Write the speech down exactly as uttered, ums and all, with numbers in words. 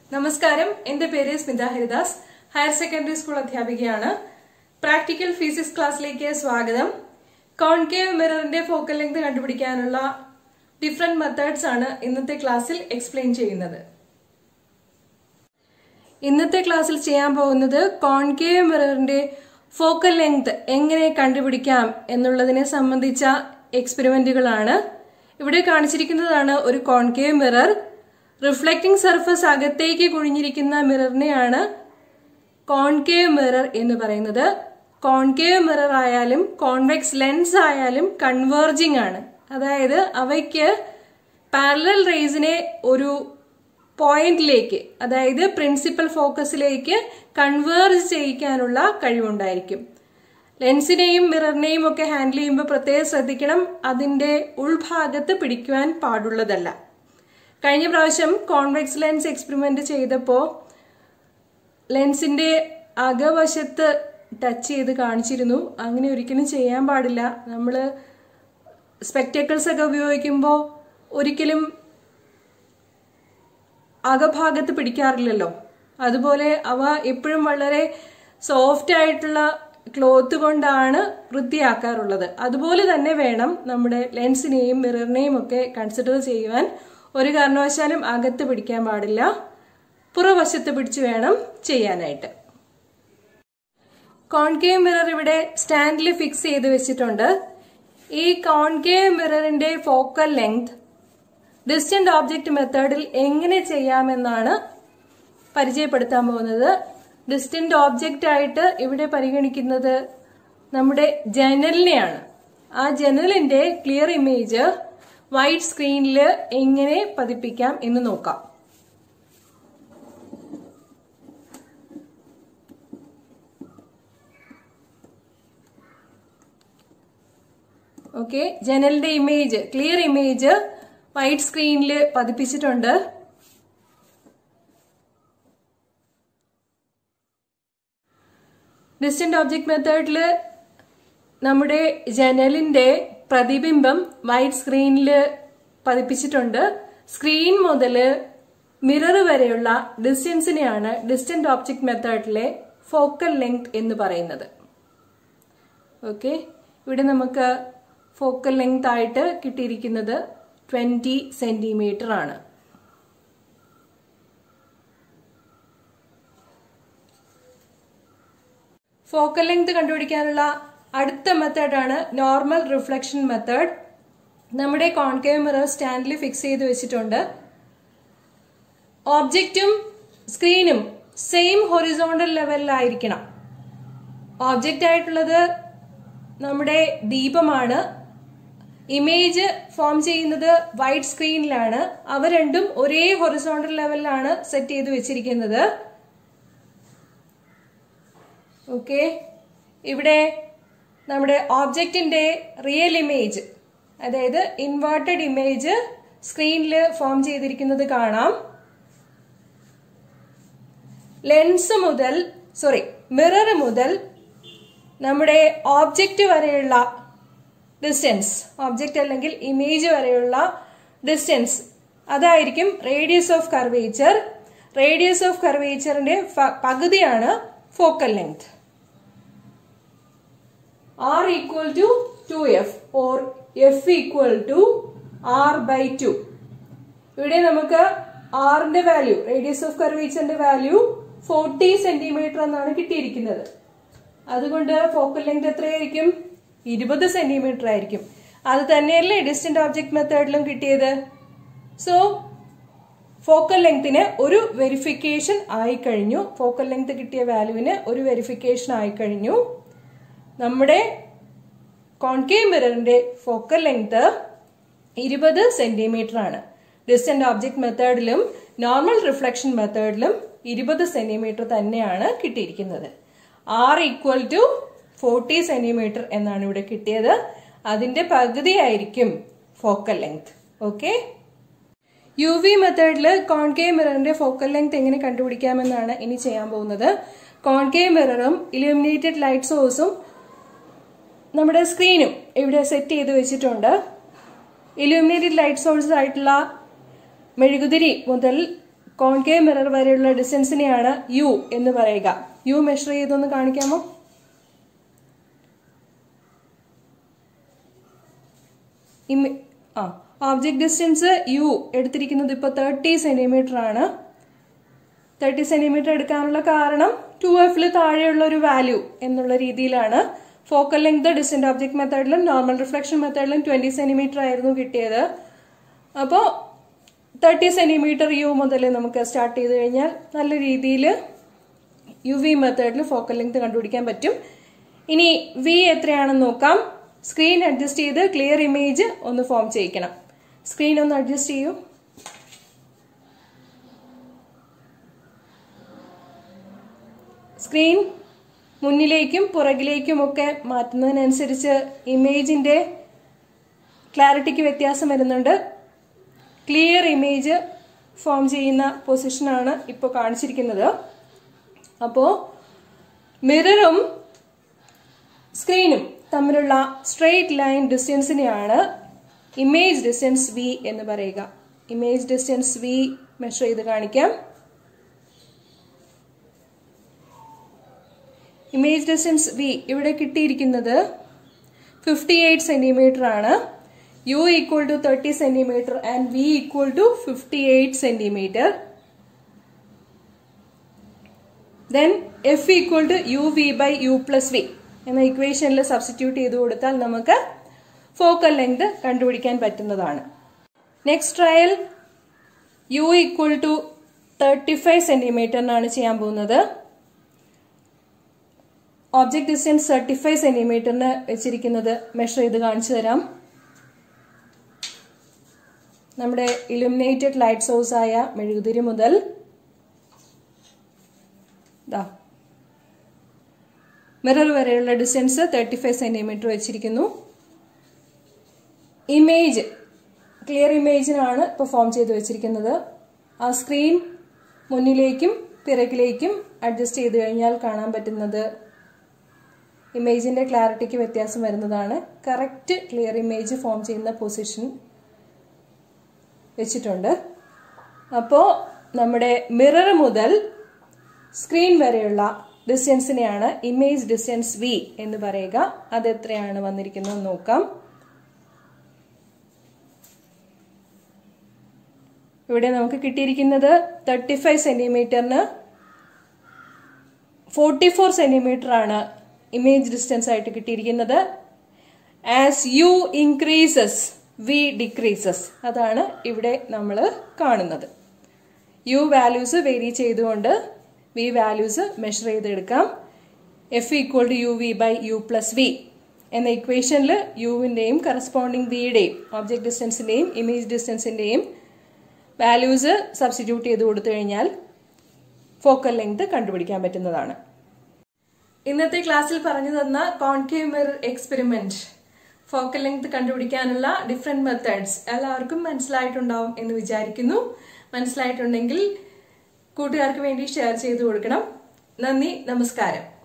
നമസ്കാരം, എന്റെ പേര് Smitha Haridas. Higher secondary school അധ്യാപികയാണ്. പ്രാക്ടിക്കൽ ഫിസിക്സ് ക്ലാസ്സിലേക്ക് സ്വാഗതം. കോൺകേവ് മിററിന്റെ ഫോക്കൽ ലെങ്ത് കണ്ടുപിടിക്കാനുള്ള ഡിഫറെന്റ് മെത്തേഡ്സ് ആണ് ഇന്നത്തെ ക്ലാസ്സിൽ എക്സ്പ്ലെയിൻ ചെയ്യുന്നത്. ഇന്നത്തെ ക്ലാസ്സിൽ ചെയ്യാൻ പോകുന്നത് കോൺകേവ് മിററിന്റെ ഫോക്കൽ ലെങ്ത് എങ്ങനെ കണ്ടുപിടിക്കാം എന്നുള്ളതിനെ സംബന്ധിച്ച എക്സ്പെരിമെന്റുകളാണ്. ഇവിടെ കാണിച്ചിരിക്കുന്നതാണ് ഒരു കോൺകേവ് മിറർ. റിഫ്ലക്റ്റിംഗ് സർഫസ് അകത്തേക്ക് കുഴിഞ്ഞിരിക്കുന്ന മിററിനെയാണ് കോൺകേവ് മിറർ എന്ന് പറയുന്നത്. കോൺകേവ് മിറർ ആയാലും കോൺവെക്സ് ലെൻസ് ആയാലും കൺവേർജിംഗ് ആണ്. അതായത് അവയ്ക്ക് പാരലൽ റേസിനെ ഒരു പോയിന്റിലേക്ക്, അതായത് പ്രിൻസിപ്പൽ ഫോക്കസിലേക്ക് കൺവേർജ് ചെയ്യിക്കാനുള്ള കഴിവുണ്ടായിരിക്കും. ലെൻസിനെയും മിററിനെയും ഒക്കെ ഹാൻഡിൽ ചെയ്യുമ്പോൾ പ്രത്യേകം ശ്രദ്ധിക്കണം, അതിന്റെ ഉൾഭാഗത്ത് പിടിക്കുവാൻ പാടുള്ളതല്ല. കഴിഞ്ഞ പ്രാവശ്യം കോൺവെക്സ് ലെൻസ് എക്സ്പെരിമെന്റ് ചെയ്തപ്പോൾ ലെൻസിന്റെ അകവശത്ത് ടച്ച് ചെയ്ത് കാണിച്ചിരുന്നു. അങ്ങനെ ഒരിക്കലും ചെയ്യാൻ പാടില്ല. നമ്മൾ സ്പെക്ടക്കിൾസ് ഒക്കെ ഉപയോഗിക്കുമ്പോൾ ഒരിക്കലും അകഭാഗത്ത് പിടിക്കാറില്ലല്ലോ. അതുപോലെ അവ എപ്പോഴും വളരെ സോഫ്റ്റ് ആയിട്ടുള്ള ക്ലോത്ത് കൊണ്ടാണ് വൃത്തിയാക്കാറുള്ളത്. അതുപോലെ തന്നെ വേണം നമ്മുടെ ലെൻസിനെയും മിററിനെയും ഒക്കെ കൺസിഡർ ചെയ്യുവാൻ. ഒരു കാരണവശാലും അകത്ത് പിടിക്കാൻ പാടില്ല, പുറവശത്ത് പിടിച്ചു വേണം ചെയ്യാനായിട്ട്. കോൺകേവ് മിറർ ഇവിടെ സ്റ്റാൻഡിൽ ഫിക്സ് ചെയ്ത് വെച്ചിട്ടുണ്ട്. ഈ കോൺകേവ് മിററിന്റെ ഫോക്കൽ ലെങ്ത് ഡിസ്റ്റന്റ് ഓബ്ജക്റ്റ് മെത്തേഡിൽ എങ്ങനെ ചെയ്യാമെന്നാണ് പരിചയപ്പെടുത്താൻ പോകുന്നത്. ഡിസ്റ്റന്റ് ഓബ്ജക്റ്റ് ആയിട്ട് ഇവിടെ പരിഗണിക്കുന്നത് നമ്മുടെ ജനലിനെയാണ്. ആ ജനലിന്റെ ക്ലിയർ ഇമേജ് വൈറ്റ് സ്ക്രീനിൽ എങ്ങനെ പതിപ്പിക്കാം എന്ന് നോക്കാം. ഓക്കെ, ജനലിന്റെ ഇമേജ്, ക്ലിയർ ഇമേജ് വൈറ്റ് സ്ക്രീനിൽ പതിപ്പിച്ചിട്ടുണ്ട്. ഡിസ്റ്റന്റ് ഓബ്ജക്ട് മെത്തേഡിൽ നമ്മുടെ ജനലിന്റെ പ്രതിബിംബം വൈറ്റ് സ്ക്രീനിൽ പതിപ്പിച്ചിട്ടുണ്ട്. സ്ക്രീൻ മുതൽ മിറർ വരെയുള്ള ഡിസ്റ്റൻസിനെയാണ് ഡിസ്റ്റന്റ് ഓബ്ജക്ട് മെത്തേഡിലെ ഫോക്കൽ ലെങ്ത് എന്ന് പറയുന്നത്. ഓക്കെ, ഇവിടെ നമുക്ക് ഫോക്കൽ ലെങ്ത് ആയിട്ട് കിട്ടിയിരിക്കുന്നത് ട്വന്റി സെന്റിമീറ്റർ ആണ്. ഫോക്കൽ ലെങ്ത് കണ്ടുപിടിക്കാനുള്ള അടുത്ത മെത്തേഡാണ് നോർമൽ റിഫ്ലക്ഷൻ മെത്തേഡ്. നമ്മുടെ കോൺകേവ് മിറർ സ്റ്റാൻഡിൽ ഫിക്സ് ചെയ്ത് വെച്ചിട്ടുണ്ട്. ഓബ്ജക്റ്റും സ്ക്രീനും സെയിം ഹൊറിസോണ്ടൽ ലെവലിലായിരിക്കണം. ഓബ്ജക്റ്റ് ആയിട്ടുള്ളത് നമ്മുടെ ദീപമാണ്. ഇമേജ് ഫോം ചെയ്യുന്നത് വൈറ്റ് സ്ക്രീനിലാണ്. അവ രണ്ടും ഒരേ ഹൊറിസോണ്ടൽ ലെവലിലാണ് സെറ്റ് ചെയ്ത് വെച്ചിരിക്കുന്നത്. ഓക്കെ, ഇവിടെ നമ്മുടെ ഓബ്ജക്റ്റിന്റെ റിയൽ ഇമേജ്, അതായത് ഇൻവേർട്ടഡ് ഇമേജ് സ്ക്രീനിൽ ഫോം ചെയ്തിരിക്കുന്നത് കാണാം. ലെൻസ് മുതൽ സോറി മിറർ മുതൽ നമ്മുടെ ഓബ്ജക്റ്റ് വരെയുള്ള ഡിസ്റ്റൻസ്, ഓബ്ജക്റ്റ് അല്ലെങ്കിൽ ഇമേജ് വരെയുള്ള ഡിസ്റ്റൻസ്, അതായിരിക്കും radius of curvature. Radius of കർവേച്ചറിന്റെ പകുതിയാണ് focal length. R equal to two F or F equal to R by two. ഇവിടെ നമുക്ക് ആറിന്റെ വാല്യൂ, റേഡിയസ് ഓഫ് കർവേച്ചറിന്റെ വാല്യൂ ഫോർട്ടി സെന്റിമീറ്റർ എന്നാണ് കിട്ടിയിരിക്കുന്നത്. അതുകൊണ്ട് ഫോക്കൽ ലെങ്ത് എത്രയായിരിക്കും? ഇരുപത് സെന്റിമീറ്റർ ആയിരിക്കും. അത് തന്നെയല്ലേ ഡിസ്റ്റന്റ് ഓബ്ജക്ട് മെത്തേഡിലും കിട്ടിയത്. സോ ഫോക്കൽ ലെങ്തിന് ഒരു വെരിഫിക്കേഷൻ ആയി കഴിഞ്ഞു. ഫോക്കൽ ലെങ്ത് കിട്ടിയ വാല്യൂവിന് ഒരു വെരിഫിക്കേഷൻ ആയി കഴിഞ്ഞു. നമ്മുടെ കോൺകേവ് മിററിന്റെ ഫോക്കൽ ലെങ്ത് ഇരുപത് സെന്റിമീറ്റർ ആണ്. ഡിസ്റ്റന്റ് ഓബ്ജക്ട് മെത്തേഡിലും നോർമൽ റിഫ്ലക്ഷൻ മെത്തേഡിലും ഇരുപത് സെന്റിമീറ്റർ തന്നെയാണ് കിട്ടിയിരിക്കുന്നത്. R equal to forty centimetre എന്നാണ് ഇവിടെ കിട്ടിയത്. അതിന്റെ പകുതിയായിരിക്കും focal length. Okay, U V മെത്തേഡിൽ കോൺകേവ് മിററിന്റെ ഫോക്കൽ ലെങ്ത് എങ്ങനെ കണ്ടുപിടിക്കാമെന്നാണ് ഇനി ചെയ്യാൻ പോകുന്നത്. കോൺകേവ് മിററും ഇലുമിനേറ്റഡ് ലൈറ്റ് സോഴ്സും നമ്മുടെ സ്ക്രീനും ഇവിടെ സെറ്റ് ചെയ്ത് വെച്ചിട്ടുണ്ട്. ഇലുമിനേറ്റഡ് ലൈറ്റ് സോഴ്സ് ആയിട്ടുള്ള മെഴുകുതിരി മുതൽ കോൺകേവ് മിറർ വരെയുള്ള ഡിസ്റ്റൻസിനെയാണ് യു എന്ന് പറയുക. യു മെഷർ ചെയ്തൊന്ന് കാണിക്കാമോ? ആ ഓബ്ജക്ട് ഡിസ്റ്റൻസ് യു എടുത്തിരിക്കുന്നത് ഇപ്പോൾ തേർട്ടി സെന്റിമീറ്റർ ആണ്. തേർട്ടി സെന്റിമീറ്റർ എടുക്കാനുള്ള കാരണം ടു എഫില് താഴെയുള്ള ഒരു വാല്യൂ എന്നുള്ള രീതിയിലാണ്. ഫോക്കൽ ലെങ്ത് ഡിസ്റ്റന്റ് ഓബ്ജക്ട് മെത്തേഡിലും നോർമൽ റിഫ്ലക്ഷൻ മെത്തേഡിലും ട്വന്റി സെന്റിമീറ്റർ ആയിരുന്നു കിട്ടിയത്. അപ്പോൾ തേർട്ടി സെന്റിമീറ്റർ യു മുതൽ നമുക്ക് സ്റ്റാർട്ട് ചെയ്ത് കഴിഞ്ഞാൽ നല്ല രീതിയിൽ യു വി മെത്തേഡിൽ ഫോക്കൽ ലെങ്ത് കണ്ടുപിടിക്കാൻ പറ്റും. ഇനി വി എത്രയാണെന്ന് നോക്കാം. സ്ക്രീൻ അഡ്ജസ്റ്റ് ചെയ്ത് ക്ലിയർ ഇമേജ് ഒന്ന് ഫോം ചെയ്യിക്കണം. സ്ക്രീൻ ഒന്ന് അഡ്ജസ്റ്റ് ചെയ്യൂ. സ്ക്രീൻ മുന്നിലേക്കും പുറകിലേക്കും ഒക്കെ മാറ്റുന്നതിനനുസരിച്ച് ഇമേജിന്റെ ക്ലാരിറ്റിക്ക് വ്യത്യാസം വരുന്നുണ്ട്. ക്ലിയർ ഇമേജ് ഫോം ചെയ്യുന്ന പൊസിഷനാണ് ഇപ്പോൾ കാണിച്ചിരിക്കുന്നത്. അപ്പോൾ മിററും സ്ക്രീനും തമ്മിലുള്ള സ്ട്രെയിറ്റ് ലൈൻ ഡിസ്റ്റൻസിനെയാണ് ഇമേജ് ഡിസ്റ്റൻസ് വി എന്ന് പറയുക. ഇമേജ് ഡിസ്റ്റൻസ് വി മെഷർ ചെയ്ത് കാണിക്കാം. ഇമേജ് ഡിസ്റ്റൻസ് വി ഇവിടെ കിട്ടിയിരിക്കുന്നത് ഫിഫ്റ്റി എയ്റ്റ് സെന്റിമീറ്റർ ആണ്. U equal to thirty centimetre and V equal to fifty eight centimetre. Then F equal to U V by U plus V എന്ന ഇക്വേഷനിൽ substitute ചെയ്ത് കൊടുത്താൽ നമുക്ക് ഫോക്കൽ ലെങ്ത് കണ്ടുപിടിക്കാൻ പറ്റുന്നതാണ്. Next trial U equal to thirty five സെന്റിമീറ്ററിനാണ് ചെയ്യാൻ പോകുന്നത്. ഓബ്ജക്ട് ഡിസ്റ്റൻസ് തേർട്ടി ഫൈവ് സെന്റിമീറ്ററിന് വെച്ചിരിക്കുന്നത് മെഷർ ചെയ്ത് കാണിച്ചു തരാം. നമ്മുടെ ഇലുമിനേറ്റഡ് ലൈറ്റ് സോഴ്സ് ആയ മെഴുകുതിരി മുതൽ മിറർ വരെയുള്ള ഡിസ്റ്റൻസ് തേർട്ടി ഫൈവ് സെന്റിമീറ്റർ വെച്ചിരിക്കുന്നു. ഇമേജ് ക്ലിയർ ഇമേജിനാണ് ഇപ്പോൾ ഫോം ചെയ്ത് വെച്ചിരിക്കുന്നത്. ആ സ്ക്രീൻ മുന്നിലേക്കും പിറകിലേക്കും അഡ്ജസ്റ്റ് ചെയ്ത് കഴിഞ്ഞാൽ കാണാൻ പറ്റുന്നത് ഇമേജിന്റെ ക്ലാരിറ്റിക്ക് വ്യത്യാസം വരുന്നതാണ്. കറക്റ്റ് ക്ലിയർ ഇമേജ് ഫോം ചെയ്യുന്ന പൊസിഷൻ വെച്ചിട്ടുണ്ട്. അപ്പോൾ നമ്മുടെ മിറർ മുതൽ സ്ക്രീൻ വരെയുള്ള ഡിസ്റ്റൻസിനെയാണ് ഇമേജ് ഡിസ്റ്റൻസ് വി എന്ന് പറയുക. അത് എത്രയാണ് വന്നിരിക്കുന്നത് നോക്കാം. ഇവിടെ നമുക്ക് കിട്ടിയിരിക്കുന്നത് തേർട്ടി ഫൈവ് സെന്റിമീറ്ററിന് ഫോർട്ടി ഫോർ സെന്റിമീറ്റർ ആണ് ഇമേജ് ഡിസ്റ്റൻസ് ആയിട്ട് കിട്ടിയിരിക്കുന്നത്. As U increases V decreases, അതാണ് ഇവിടെ നമ്മൾ കാണുന്നത്. യു വാല്യൂസ് വേരി ചെയ്തുകൊണ്ട് വി വാല്യൂസ് മെഷർ ചെയ്തെടുക്കാം. F equal to U V by U plus V എന്ന ഇക്വേഷനിൽ യുവിന്റെയും കറസ്പോണ്ടിങ് വിയുടെയും ഓബ്ജക്ട് ഡിസ്റ്റൻസിന്റെയും ഇമേജ് ഡിസ്റ്റൻസിന്റെയും വാല്യൂസ് സബ്സ്റ്റിറ്റ്യൂട്ട് ചെയ്ത് കൊടുത്തു കഴിഞ്ഞാൽ ഫോക്കൽ ലെങ്ത് കണ്ടുപിടിക്കാൻ പറ്റുന്നതാണ്. ഇന്നത്തെ ക്ലാസ്സിൽ പറഞ്ഞു തന്ന concave mirror experiment focal length കണ്ടുപിടിക്കാനുള്ള ഡിഫറെന്റ് മെത്തേഡ്സ് എല്ലാവർക്കും മനസ്സിലായിട്ടുണ്ടാവും എന്ന് വിചാരിക്കുന്നു. മനസ്സിലായിട്ടുണ്ടെങ്കിൽ കൂട്ടുകാർക്ക് വേണ്ടി ഷെയർ ചെയ്തു കൊടുക്കണം. നന്ദി, നമസ്കാരം.